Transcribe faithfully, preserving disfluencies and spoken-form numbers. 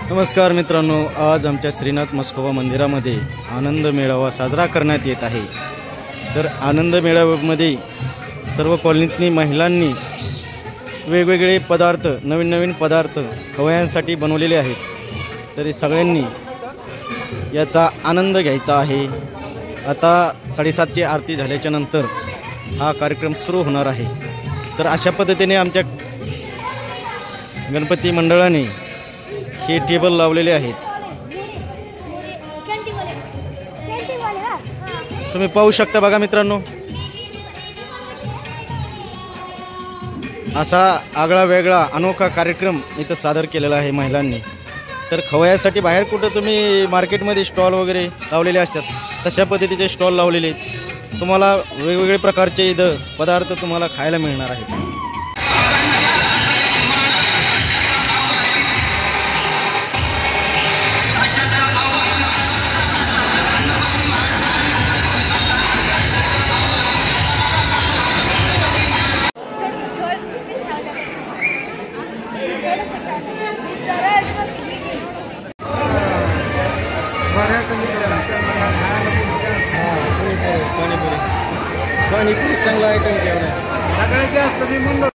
नमस्कार मित्रांनो, आज आमच्या श्रीनाथ मस्कोबा मंदिरामध्ये आनंद मेळावा साजरा करण्यात येत आहे। तर आनंद मेळाव्यामध्ये सर्व कॉलनीतनी महिलांनी वेगवेगळे पदार्थ, नवीन नवीन पदार्थ खवय्यांसाठी बनवलेले आहेत। तरी सगळ्यांनी याचा आनंद घ्यायचा आहे। आता साडेसातची आरती झाल्याच्या नंतर हा कार्यक्रम सुरू होणार आहे। तर अशा पद्धतीने आमच्या गणपती मंडळाने हे टेबल लावलेले आहेत। तुम्ही पाहू शकता बघा मित्रांनो, असा आगळा वेगळा अनोखा कार्यक्रम इथं सादर केलेला आहे महिलांनी। तर खवयासाठी बाहेर कुठं तुम्ही मार्केटमध्ये स्टॉल वगैरे लावलेले असतात, तशा पद्धतीचे स्टॉल लावलेले आहेत। तुम्हाला वेगवेगळे प्रकारचे इथं पदार्थ तुम्हाला खायला मिळणार आहेत। पाणीपुरी पाणीपुरी चांगला आयटम केवढा सगळ्यात जास्त मी म्हणलो।